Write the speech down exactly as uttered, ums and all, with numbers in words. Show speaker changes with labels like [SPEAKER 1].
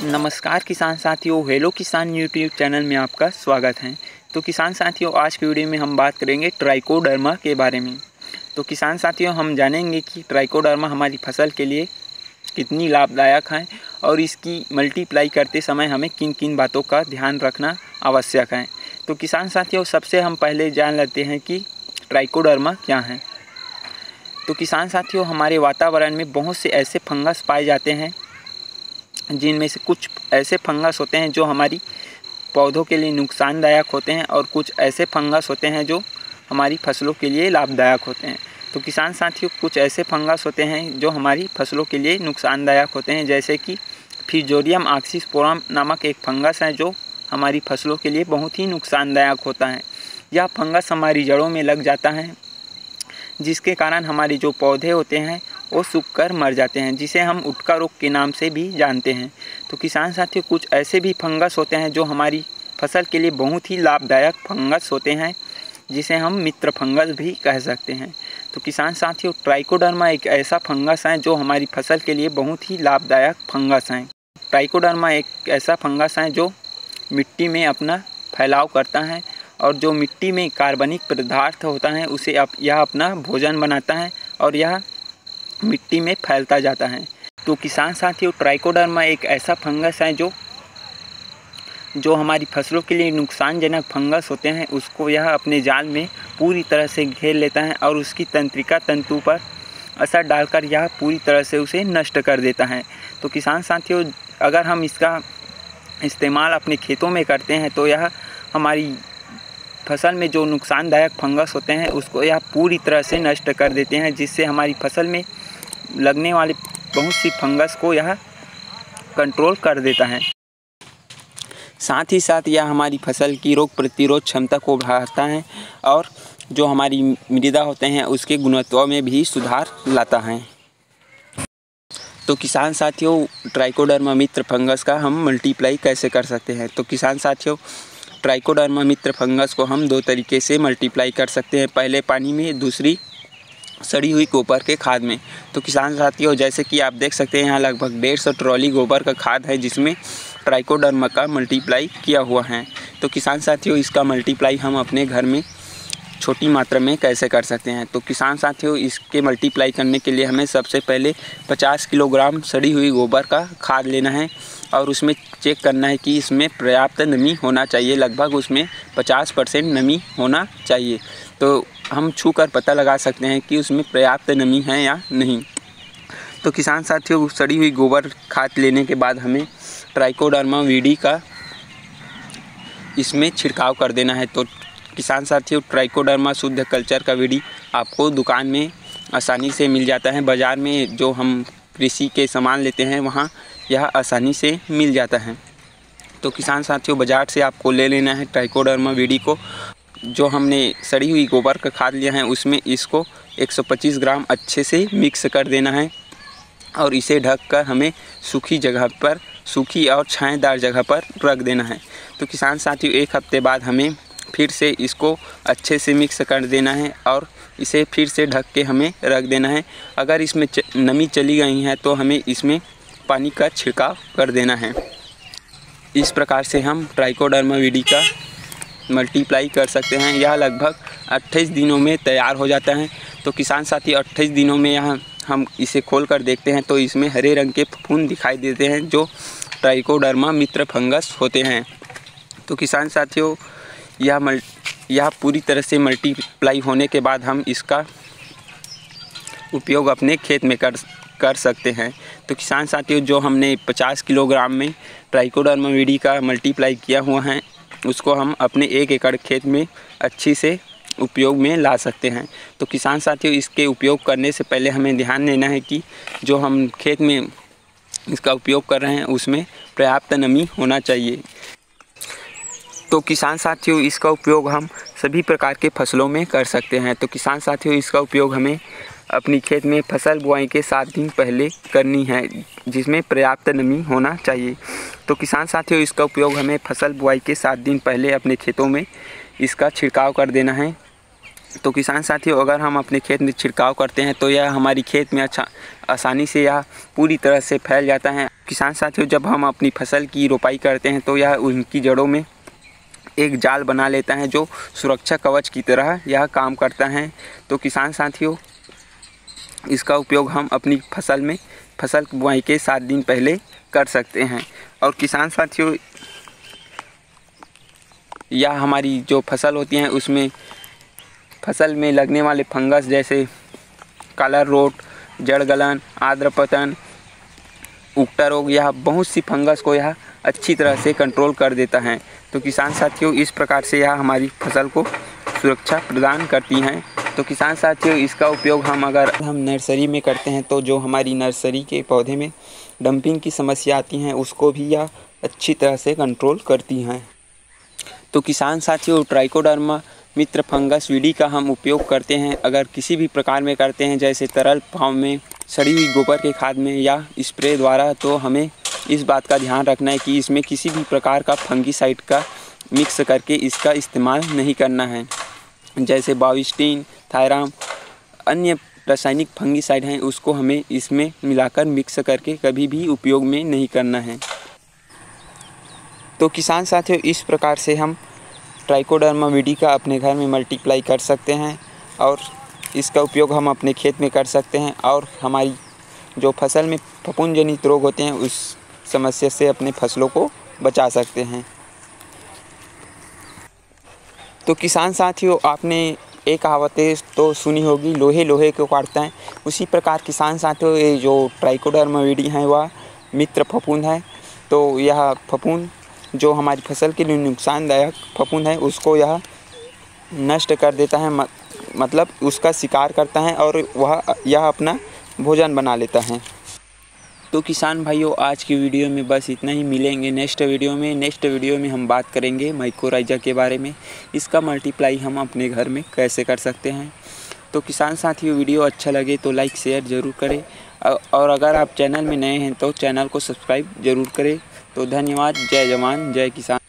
[SPEAKER 1] नमस्कार किसान साथियों, हेलो किसान यूट्यूब चैनल में आपका स्वागत है। तो किसान साथियों, आज की वीडियो में हम बात करेंगे ट्राइकोडर्मा के बारे में। तो किसान साथियों, हम जानेंगे कि ट्राइकोडर्मा हमारी फसल के लिए कितनी लाभदायक है और इसकी मल्टीप्लाई करते समय हमें किन किन बातों का ध्यान रखना आवश्यक है। तो किसान साथियों, सबसे हम पहले जान लेते हैं कि ट्राइकोडर्मा क्या है। तो किसान साथियों, हमारे वातावरण में बहुत से ऐसे फंगस पाए जाते हैं जिनमें से कुछ ऐसे फंगस होते हैं जो हमारी पौधों के लिए नुकसानदायक होते हैं और कुछ ऐसे फंगस होते हैं जो हमारी फसलों के लिए लाभदायक होते हैं। तो किसान साथियों, कुछ ऐसे फंगस होते हैं जो हमारी फसलों के लिए नुकसानदायक होते हैं, जैसे कि फिजोरियम ऑक्सीस्पोरम नामक एक फंगस है जो हमारी फसलों के लिए बहुत ही नुकसानदायक होता है। यह फंगस हमारी जड़ों में लग जाता है, जिसके कारण हमारे जो पौधे होते हैं वो सूख कर मर जाते हैं, जिसे हम उटका रोग के नाम से भी जानते हैं। तो किसान साथियों, कुछ ऐसे भी फंगस होते हैं जो हमारी फसल के लिए बहुत ही लाभदायक फंगस होते हैं, जिसे हम मित्र फंगस भी कह सकते हैं। तो किसान साथियों, ट्राइकोडर्मा एक ऐसा फंगस है जो हमारी फसल के लिए बहुत ही लाभदायक फंगस है। ट्राइकोडर्मा एक ऐसा फंगस है जो मिट्टी में अपना फैलाव करता है और जो मिट्टी में कार्बनिक पदार्थ होता है उसे अप, यह अपना भोजन बनाता है और यह मिट्टी में फैलता जाता है। तो किसान साथियों, ट्राइकोडर्मा एक ऐसा फंगस है जो जो हमारी फसलों के लिए नुकसानजनक फंगस होते हैं, उसको यह अपने जाल में पूरी तरह से घेर लेता है और उसकी तंत्रिका तंतु पर असर डालकर यह पूरी तरह से उसे नष्ट कर देता है। तो किसान साथियों, अगर हम इसका इस्तेमाल अपने खेतों में करते हैं तो यह हमारी फसल में जो नुकसानदायक फंगस होते हैं उसको यह पूरी तरह से नष्ट कर देते हैं, जिससे हमारी फसल में लगने वाले बहुत सी फंगस को यह कंट्रोल कर देता है। साथ ही साथ यह हमारी फसल की रोग प्रतिरोध क्षमता को बढ़ाता है और जो हमारी मृदा होते हैं उसके गुणवत्ता में भी सुधार लाता है। तो किसान साथियों, ट्राइकोडर्मा मित्र फंगस का हम मल्टीप्लाई कैसे कर सकते हैं। तो किसान साथियों, ट्राइकोडर्मा मित्र फंगस को हम दो तरीके से मल्टीप्लाई कर सकते हैं, पहले पानी में, दूसरी सड़ी हुई गोबर के खाद में। तो किसान साथियों, जैसे कि आप देख सकते हैं यहाँ लगभग डेढ़ सौ ट्रॉली गोबर का खाद है जिसमें ट्राइकोडर्मा का मल्टीप्लाई किया हुआ है। तो किसान साथियों, इसका मल्टीप्लाई हम अपने घर में छोटी मात्रा में कैसे कर सकते हैं। तो किसान साथियों, इसके मल्टीप्लाई करने के लिए हमें सबसे पहले पचास किलोग्राम सड़ी हुई गोबर का खाद लेना है और उसमें चेक करना है कि इसमें पर्याप्त नमी होना चाहिए, लगभग उसमें पचास परसेंट नमी होना चाहिए। तो हम छू कर पता लगा सकते हैं कि उसमें पर्याप्त नमी है या नहीं। तो किसान साथियों, सड़ी हुई गोबर खाद लेने के बाद हमें ट्राइकोडर्मा वीडी का इसमें छिड़काव कर देना है। तो किसान साथियों, ट्राइकोडर्मा शुद्ध कल्चर का वीडी आपको दुकान में आसानी से मिल जाता है। बाज़ार में जो हम कृषि के सामान लेते हैं वहाँ यह आसानी से मिल जाता है। तो किसान साथियों, बाज़ार से आपको ले लेना है ट्राइकोडर्मा वीडी को। जो हमने सड़ी हुई गोबर का खाद लिया है उसमें इसको एक सौ पच्चीस ग्राम अच्छे से मिक्स कर देना है और इसे ढककर हमें सूखी जगह पर, सूखी और छायादार जगह पर रख देना है। तो किसान साथियों, एक हफ्ते बाद हमें फिर से इसको अच्छे से मिक्स कर देना है और इसे फिर से ढक के हमें रख देना है। अगर इसमें नमी चली गई है तो हमें इसमें पानी का छिड़काव कर देना है। इस प्रकार से हम ट्राइकोडर्मा वीडी का मल्टीप्लाई कर सकते हैं। यह लगभग अट्ठाईस दिनों में तैयार हो जाता है। तो किसान साथी, अट्ठाईस दिनों में यहाँ हम इसे खोल कर देखते हैं तो इसमें हरे रंग के फूंद दिखाई देते हैं जो ट्राइकोडर्मा मित्र फंगस होते हैं। तो किसान साथियों, यह मल यह पूरी तरह से मल्टीप्लाई होने के बाद हम इसका उपयोग अपने खेत में कर कर सकते हैं। तो किसान साथियों, जो हमने पचास किलोग्राम में ट्राइकोडर्मा वीडी का मल्टीप्लाई किया हुआ है उसको हम अपने एक एकड़ खेत में अच्छी से उपयोग में ला सकते हैं। तो किसान साथियों, इसके उपयोग करने से पहले हमें ध्यान देना है कि जो हम खेत में इसका उपयोग कर रहे हैं उसमें पर्याप्त नमी होना चाहिए। तो किसान साथियों, इसका उपयोग हम सभी प्रकार के फसलों में कर सकते हैं। तो किसान साथियों, इसका उपयोग हमें अपनी खेत में फसल बुआई के सात दिन पहले करनी है, जिसमें पर्याप्त नमी होना चाहिए। तो किसान साथियों, इसका उपयोग हमें फसल बुआई के सात दिन पहले अपने खेतों में इसका छिड़काव कर देना है तो किसान साथियों, अगर हम अपने खेत में छिड़काव करते हैं तो यह हमारी खेत में अच्छा आसानी से यह पूरी तरह से फैल जाता है। किसान साथियों, जब हम अपनी फसल की रोपाई करते हैं तो यह उनकी जड़ों में एक जाल बना लेता है जो सुरक्षा कवच की तरह यह काम करता है। तो किसान साथियों, इसका उपयोग हम अपनी फसल में फसल बुआई के सात दिन पहले कर सकते हैं। और किसान साथियों, यह हमारी जो फसल होती है उसमें फसल में लगने वाले फंगस जैसे काला रोट, जड़ गलन, आर्द्रपतन, उकटा रोग, यह बहुत सी फंगस को यह अच्छी तरह से कंट्रोल कर देता है। तो किसान साथियों, इस प्रकार से यह हमारी फसल को सुरक्षा प्रदान करती हैं। तो किसान साथियों, इसका उपयोग हम अगर हम नर्सरी में करते हैं तो जो हमारी नर्सरी के पौधे में डंपिंग की समस्या आती हैं उसको भी यह अच्छी तरह से कंट्रोल करती हैं। तो किसान साथियों, ट्राइकोडर्मा मित्र फंगस विधि का हम उपयोग करते हैं अगर किसी भी प्रकार में करते हैं, जैसे तरल भाव में, सड़ी हुई गोबर के खाद में या स्प्रे द्वारा, तो हमें इस बात का ध्यान रखना है कि इसमें किसी भी प्रकार का फंगीसाइड का मिक्स करके इसका इस्तेमाल नहीं करना है। जैसे बाविस्टीन, थायराम, अन्य रासायनिक फंगीसाइड हैं उसको हमें इसमें मिलाकर मिक्स करके कभी भी उपयोग में नहीं करना है। तो किसान साथियों, इस प्रकार से हम ट्राइकोडर्मा विधि का अपने घर में मल्टीप्लाई कर सकते हैं और इसका उपयोग हम अपने खेत में कर सकते हैं और हमारी जो फसल में फफूंद जनित रोग होते हैं उस समस्या से अपने फसलों को बचा सकते हैं। तो किसान साथियों, आपने एक कहावत तो सुनी होगी, लोहे लोहे को काटता है। उसी प्रकार किसान साथियों, ये जो ट्राइकोडर्मा विधि है वह मित्र फफूंद है। तो यह फफूंद जो हमारी फसल के लिए नुकसानदायक फफूंद है उसको यह नष्ट कर देता है, मतलब उसका शिकार करता है और वह यह अपना भोजन बना लेता है। तो किसान भाइयों, आज की वीडियो में बस इतना ही। मिलेंगे नेक्स्ट वीडियो में। नेक्स्ट वीडियो में हम बात करेंगे माइकोराइजा के बारे में, इसका मल्टीप्लाई हम अपने घर में कैसे कर सकते हैं। तो किसान साथियों, वीडियो अच्छा लगे तो लाइक शेयर ज़रूर करें और अगर आप चैनल में नए हैं तो चैनल को सब्सक्राइब ज़रूर करें। तो धन्यवाद। जय जवान जय किसान।